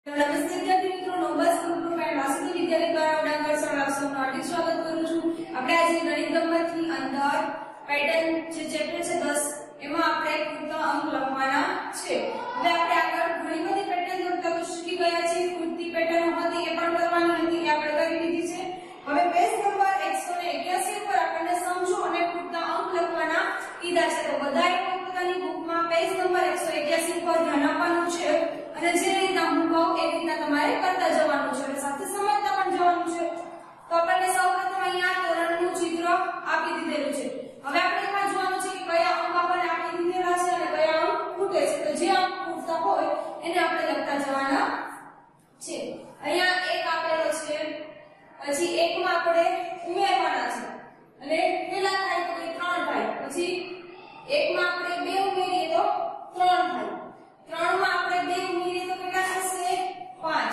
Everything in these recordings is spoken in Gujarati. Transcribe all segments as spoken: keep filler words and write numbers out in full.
નમસ્તે વિદ્યાર્થી મિત્રો, નોબસ ગ્રુપનું મેં વાસુદેવ વિદ્યાલય દ્વારા ઉડાગર સર આપ સૌનું હાર્દિક સ્વાગત કરું છું. આપણે આજે ગણિત ગમતની અંદર પેટર્ન જે ચેપ્ટર છે દસ એમાં આપણે પૂરતા અંક લખવાના છે. હવે આપણે આગળ ઘણી બધી પેટર્ન દોરતા તો શીખી ગયા છીએ. પૂરતી પેટર્ન હતી એ પણ કરવાની હતી કે આપણે કરી લીધી છે. હવે પેજ નંબર એકસો એક્યાસી પર આપણને સમજો અને પૂરતા અંક લખવાના કીધા છે. તો બધાએ પોતાની બુકમાં પેજ નંબર એકસો એક્યાસી પર ધ્યાન આપવાનું છે અને જે રીતના હું કહું એ રીતના તમારે કરતા જવાનું છે અને સાથે સમજતા પણ જવાનું છે. તો આપણને સૌપ્રથમ અહીંયા તોરણનું ચિત્ર આપી દીધેલું છે. હવે આપણે એમાં જોવાનું છે કે કયા અંક આપણને આપી દીધેલા છે અને કયા અંક ખૂટે છે. તો જે અંક ખૂટતા હોય એને આપણે લખતા જવાના છે. અહીંયા એક આપેલો છે, પછી એક માં આપણે ઉમેરવાના છે અને કેટલા થાય તો કે ત્રણ થાય. પછી એક માં આપણે બે ઉમેરીએ તો ત્રણ થાય. ત્રણ માં આપણે બે ઉમેરીએ તો કેટલા થશે? પાંચ.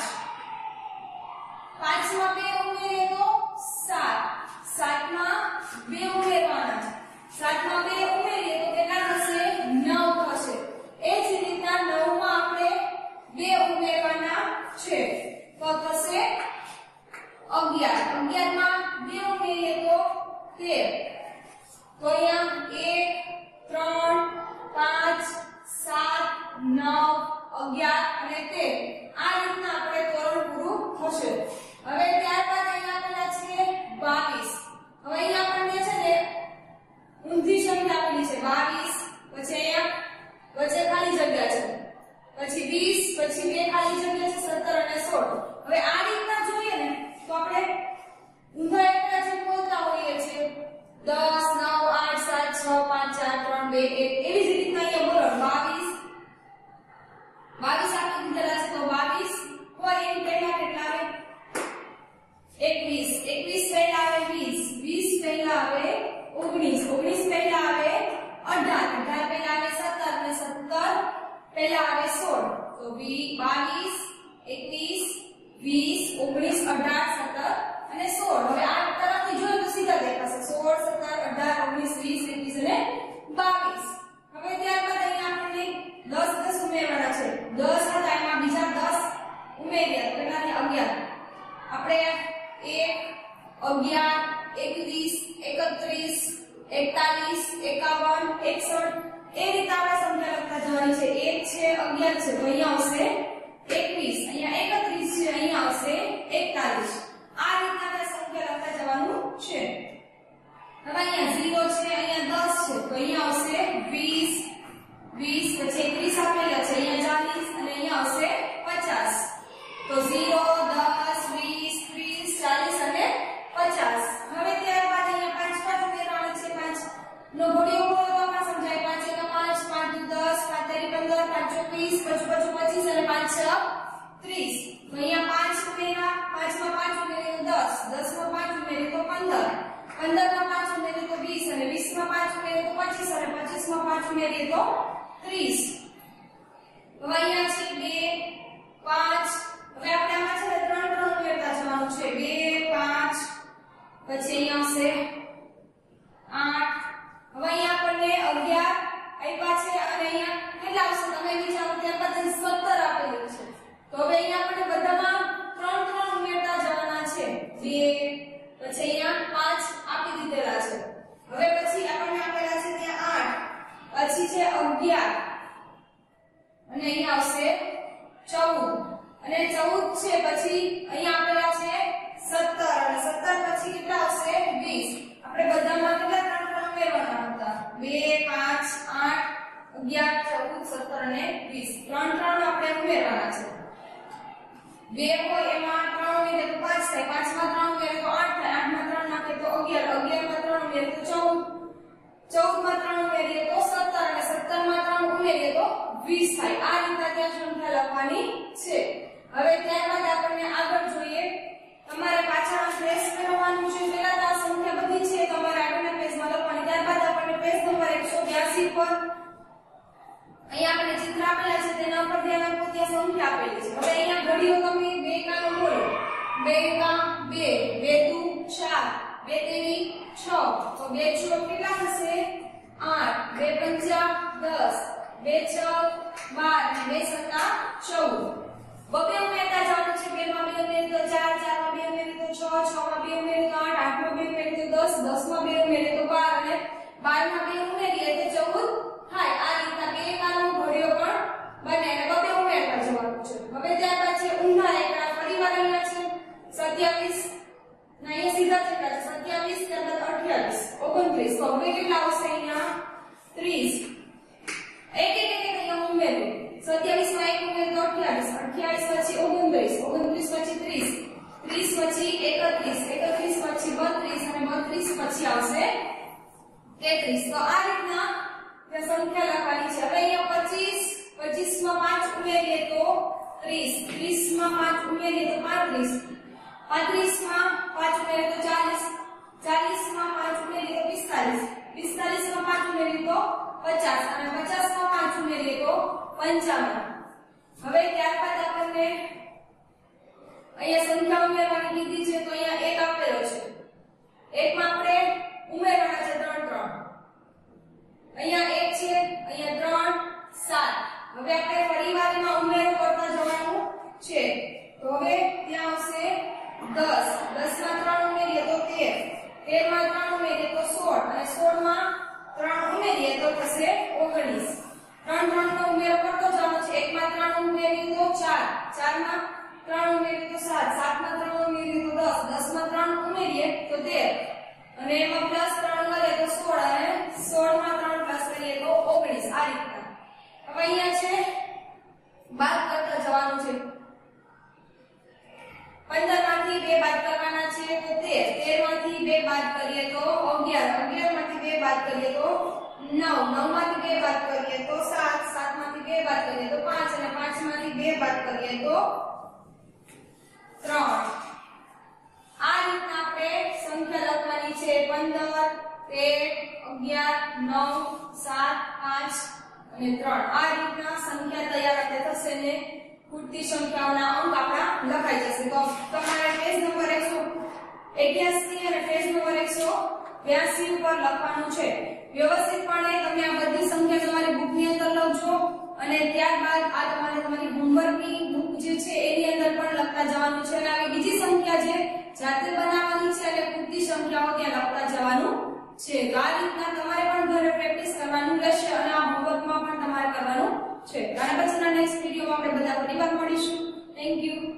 પાંચ માં બે ઉમેરીએ તો સાત. સાત માં બે ઉમેરવાના છે. સાત માં બે ઉમેરીએ તો કેટલા થશે? નવ થશે. એ જ રીતના નવ માં આપણે બે ઉમેરવાના છે તો થશે અગિયાર. અગિયાર માં બે ઉમેરીએ તો તેર. તો અહીંયા એક, ત્રણ, પાંચ, સાત, નવ, અગિયાર અને તેર આ રીતના આપણે તોરણ પૂરું થશે. હવે ત્યારબાદ અહીંયા આપેલા છે બાવીસ. હવે અહીંયા આપણને છે ને ઊંધી સંખ્યા આપેલી છે બાવીસ, પછી અહીંયા વચ્ચે ખાલી જગ્યા છે, પછી વીસ, પછી બે ખાલી જગ્યા છે સત્તર અને સોળ. હવે આ રીતના જોઈએ ને તો આપણે ઊંધા એકડા જે બોલતા હોઈએ છીએ દસ, નવ, આઠ, સાત, છ, પાંચ, ચાર, ત્રણ, બે, એક એવી જ રીતના અહીંયા બોલો બાવીસ. બાવીસ આપી દીધેલા છે તો બાવીસ હોય એમ પહેલા કેટલા આવે? એકવીસ. એકવીસ પહેલા આવે વીસ. વીસ પહેલા આવે ઓગણીસ. ઓગણીસ પહેલા આવે અઢાર. અઢાર પહેલા આવે સત્તર અને સત્તર પહેલા આવે સોળ. તો બાવીસ, એકવીસ, વીસ, ઓગણીસ, અઢાર, સત્તર અને સોળ. હવે આ તરફથી જોઈએ તો સીધા દેખાશે સોળ, સત્તર, અઢાર, ઓગણીસ, વીસ, એકવીસ અને બાવીસ. હવે ત્યારબાદ અહીંયા આપણને દસ દસ ઉમેરવાના છે. દસ હતા એમાં બીજા દસ ઉમેર્યા તો કેટલા? અગિયાર. આપણે એક, અગિયાર, એકવીસ, એકત્રીસ, એકતાલીસ, એકાવન, એકસઠ એ રીતે આપણે સંખ્યા લખતા જવાની છે. એક છે, અગિયાર છે તો અહીંયા આવશે એકવીસ. અહીંયા એકત્રીસ છે, અહીંયા આવશે એકતાલીસ. આ રીતના આપણે સંખ્યા લખતા જવાનું છે. હવે અહીંયા ઝીરો છે, અહીંયા દસ છે તો અહીંયા આવશે વીસ. વીસ પછી એકવીસ આપેલા છે, અહીંયા ચાલીસ અને અહીંયા આવશે પચાસ. તો ઝીરો, દસ, વીસ, ત્રીસ, ચાલીસ અને પચાસ. હવે ત્યારબાદ અહીંયા પાંચ પાંચ ઉમેરવાના છે. પાંચ નો ઘોડીઓ બોલો તો આપણે સમજાય. પાંચ એકા પાંચ, પાંચ દુ દસ, પાંચ તેરી પંદર, પાંચ ચોવીસ, પાંચ પંચો પચીસ અને પાંચ છ ત્રીસ. તો અહીંયા પાંચ ઉમેર્યા. પાંચ માં પાંચ ઉમેરીએ તો દસ. દસ માં પાંચ ઉમેરીએ તો પંદર. પંદર માં પાંચ ઉમેરીએ તો વીસ અને વીસ માં પાંચ ઉમેરીએ તો પચીસ અને પચીસ માં પાંચ ઉમેરીએ તો ત્રીસ. હવે અહીંયા છે બે, પાંચ. હવે આપણે આમાં છે ત્રણ ત્રણ ઉમેરતા જવાનું છે. બે, પાંચ, પછી અહીંયા આવશે આઠ. હવે અહીંયા આપણને અગિયાર આપ્યા છે અને અહીંયા કેટલા આવશે તમે વિચારો. ત્યારબાદ સત્તર આપેલું છે તો હવે અહીંયા આપણને બધામાં ત્રણ ત્રણ ઉમેરતા જવાના છે. બે, પછી અહીંયા પાંચ આપી દીધેલા છે. હવે પછી આપણને આપેલા છે ત્યાં આઠ, પછી છે અગિયાર અને અહીંયા આવશે ચૌદ અને ચૌદ છે. પછી અહીંયા આપેલા છે સત્તર અને સત્તર પછી કેટલા આવશે? વીસ. આપણે બધામાં કેટલા ત્રણ ત્રણ ઉમેરવાના હતા? બે, પાંચ, આઠ, અગિયાર, ચૌદ, સત્તર અને વીસ. ત્રણ ત્રણ આપણે ઉમેરવાના છે. બે હોય એમાં ત્રણ ઉમેરીએ તો પાંચ થાય. પાંચ માં ત્રણ ઉમેરીએ તો આઠ થાય. આઠ માં ત્રણ નાખીએ તો અગિયાર. અગિયાર માં ત્રણ ઉમેરીએ તો ચૌદ. ચૌદ માં ત્રણ ઉમેરીએ તો સત્તર અને સત્તર માં ત્રણ ઉમેરીએ તો વીસ થાય. આ રીતે ત્યાં સંખ્યા લખવાની છે. હવે ત્યારબાદ આપણને આગળ જોઈએ. તમારે પાછળ ટ્રેસ કરવાનું છે. પહેલા તો આ સંખ્યા બધી છે તમારે આગળના પેજમાં લખવાની. ત્યારબાદ આપણને પેજ નંબર એકસો બ્યાસી પર અહીંયા આપણે ચિત્ર આપેલા છે તેના ઉપર ધ્યાન આપો. ત્યાં સંખ્યા આપેલી છે. હવે અહીંયા ઘડીઓ તમે બે કાનો બોલો. બે કા બે, બે દુ ચાર, બે તેરી છ. તો બે છ કેટલા થશે? આઠ. બે પંચા દસ, બે છ બાર અને બે સત્તા ચૌદ. બબે ઉમેરતા तीस માં પાંચ ઉમેરીએ તો પાંત્રીસ, પાંત્રીસ માં પાંચ ઉમેરીએ તો ચાલીસ, ચાલીસ માં પાંચ ઉમેરીએ તો પિસ્તાલીસ, પિસ્તાલીસ માં પાંચ ઉમેરીએ તો પચાસ અને પચાસ માં પાંચ ઉમેરીએ તો પંચાવન. હવે ત્યારબાદ આપણને અહીંયા સંખ્યા ઉમેરવાની કીધી છે તો અહીંયા એક આપેલો છે. એક માં આપણે ઉમેરવાના છે ત્રણ ત્રણ. અહીંયા એક છે, અહીંયા ત્રણ, સાત. હવે આપણે ફરીવાર એમાં ઉમેરો કરતા જવાનું છે. તો હવે ત્યાં આવશે દસ, દસ માં ત્રણ ઉમેરીએ તો તેર, તેર માં ત્રણ ઉમેરીએ તો સોળ અને સોળ માં ત્રણ ઉમેરીએ તો થશે ઓગણીસ. ત્રણ ત્રણ નો ઉમેરો કરતો જવાનો છે. એક માં ત્રણ ઉમેરીએ તો ચાર, ચાર માં ત્રણ ઉમેરીએ તો સાત, સાત માં ત્રણ ઉમેરીએ તો દસ, દસ માં ત્રણ ઉમેરીએ તો તેર અને એમાં પ્લસ ત્રણ કરીએ તો સોળ અને સોળ માં ત્રણ પ્લસ કરીએ તો ઓગણીસ. આ રીતના હવે અહીંયા છે બાદ કરતા જવાનું છે. પંદર માંથી બે બાદ કરવાના છે તો તેર, તેર માંથી બે બાદ કરીએ તો અગિયાર, અગિયાર માંથી બે બાદ કરીએ તો નવ, નવ માંથી બે બાદ કરીએ તો સાત, સાત માંથી બે બાદ કરીએ તો પાંચ અને પાંચ માંથી બે બાદ કરીએ તો ત્રણ. આ રીતના આપણે સંખ્યા લખવાની છે. પંદર, તેર, અગિયાર, નવ, સાત, પાંચ અને ત્રણ. આ રીતના સંખ્યા તૈયાર આપણે થશે ને ખૂટતી સંખ્યાઓના અંક આપણા લખાઈ જશે. તો તમારે પેજ નંબર એકસો એક્યાસી અને પેજ નંબર એકસો બ્યાસી ઉપર લખવાનું છે. વ્યવસ્થિતપણે તમે આ બધી સંખ્યા તમારી બુકની અંદર લખજો અને ત્યારબાદ આ તમારે તમારી હોમવર્કની બુક જે છે એની અંદર પણ લખતા જવાનું છે. અને આવી બીજી સંખ્યા છે જાતે બનાવવાની છે અને ખૂટતી સંખ્યાઓ ત્યાં લખતા જવાનું છે. તો આ રીતના તમારે પણ ઘરે પ્રેક્ટિસ કરવાનું રહેશે અને આ હોમવર્કમાં પણ તમારે કરવાનું છે. આના પછીના નેક્સ્ટ વિડીયોમાં આપણે બધા પરિવાર મળીશું. Thank you.